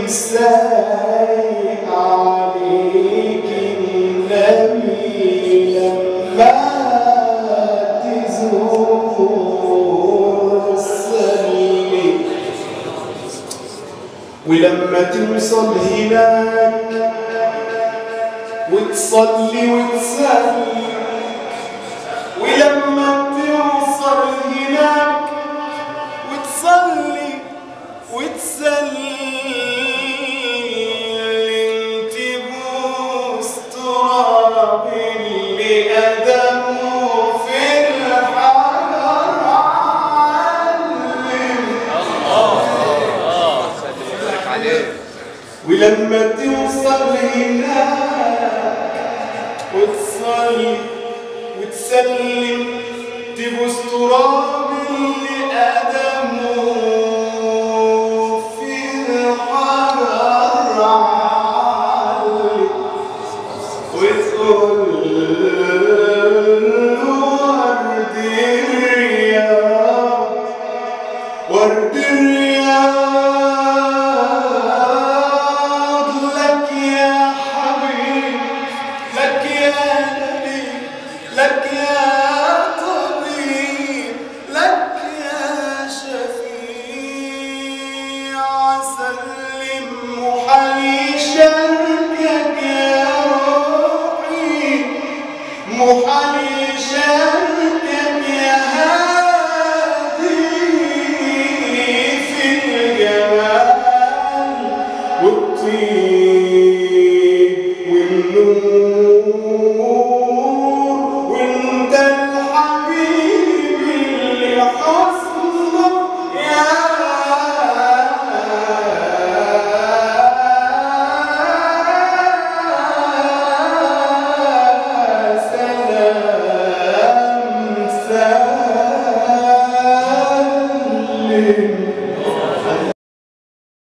سايق عليك النبي لما تزور السلي، ولما توصل هناك وتصلي وتسلم، ولما توصل هناك وتصلي وتسلم، تبوس تراب اللي قدمه في الحجر علم. الله سلمك عليه. ولما توصل هناك وتصلي وتسلم، تبوس تراب اللي قدمه في الحجر علم، وتقول له ورد الرياض ورد